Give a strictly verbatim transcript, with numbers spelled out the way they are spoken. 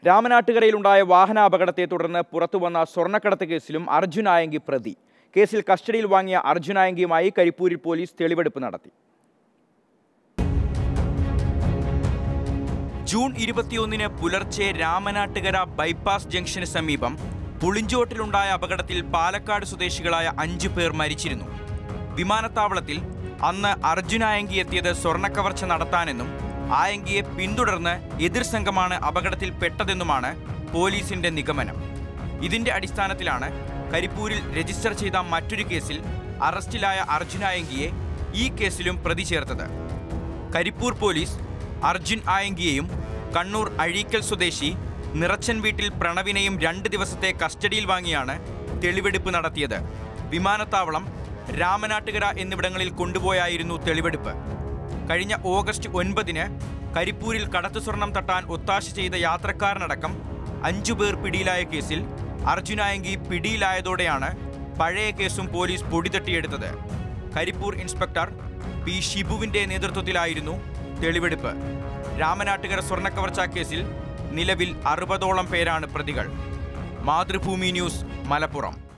രാമനാട്ടുകരയിലുണ്ടായ വാഹനാപകടത്തെ തുടർന്ന് പുറത്തുവന്ന സ്വർണ്ണക്കടത്ത് കേസിലും അർജുൻ ആയങ്കി പ്രതി. കേസിൽ കസ്റ്റഡിയിൽ വാങ്ങിയ അർജുൻ ആയങ്കിയുമായി കരിപ്പൂരിൽ പോലീസ് തെളിവെടുപ്പ് നടത്തി. ജൂൺ ഇരുപത്തിയൊന്നിന് പുലർച്ചെ രാമനാട്ടുകര ബൈപ്പാസ് ജംഗ്ഷന് സമീപം പുളിഞ്ചോട്ടിലുണ്ടായ അപകടത്തിൽ പാലക്കാട് സ്വദേശികളായ അഞ്ചു പേർ മരിച്ചിരുന്നു. വിമാനത്താവളത്തിൽ അന്ന് അർജുൻ ആയങ്കി എത്തിയത് സ്വർണ്ണക്കവർച്ച നടത്താനെന്നും ആയങ്കിയെ പിന്തുടർന്ന് എതിർ സംഘമാണ് അപകടത്തിൽ പെട്ടതെന്നുമാണ് പോലീസിന്റെ നിഗമനം. ഇതിന്റെ അടിസ്ഥാനത്തിലാണ് കരിപ്പൂരിൽ രജിസ്റ്റർ ചെയ്ത മറ്റൊരു കേസിൽ അറസ്റ്റിലായ അർജുൻ ആയങ്കിയെ ഈ കേസിലും പ്രതി ചേർത്തത്. കരിപ്പൂർ പോലീസ് അർജുൻ ആയങ്കിയെയും കണ്ണൂർ അഴീക്കൽ സ്വദേശി നിറച്ചൻ വീട്ടിൽ പ്രണവിനെയും രണ്ട് ദിവസത്തെ കസ്റ്റഡിയിൽ വാങ്ങിയാണ് തെളിവെടുപ്പ് നടത്തിയത്. വിമാനത്താവളം, രാമനാട്ടുകര എന്നിവിടങ്ങളിൽ കൊണ്ടുപോയായിരുന്നു തെളിവെടുപ്പ്. കഴിഞ്ഞ ഓഗസ്റ്റ് ഒൻപതിന് കരിപ്പൂരിൽ കടത്തു സ്വർണം തട്ടാൻ ഒത്താശ ചെയ്ത യാത്രക്കാരനടക്കം അഞ്ചു പേർ പിടിയിലായ കേസിൽ അർജുൻ ആയങ്കി പിടിയിലായതോടെയാണ് പഴയ കേസും പോലീസ് പൊടിതട്ടിയെടുത്തത്. കരിപ്പൂർ ഇൻസ്പെക്ടർ പി ഷിബുവിന്റെ നേതൃത്വത്തിലായിരുന്നു തെളിവെടുപ്പ്. രാമനാട്ടുകര സ്വർണ്ണക്കവർച്ചാ കേസിൽ നിലവിൽ അറുപതോളം പേരാണ് പ്രതികൾ. മാതൃഭൂമി ന്യൂസ്, മലപ്പുറം.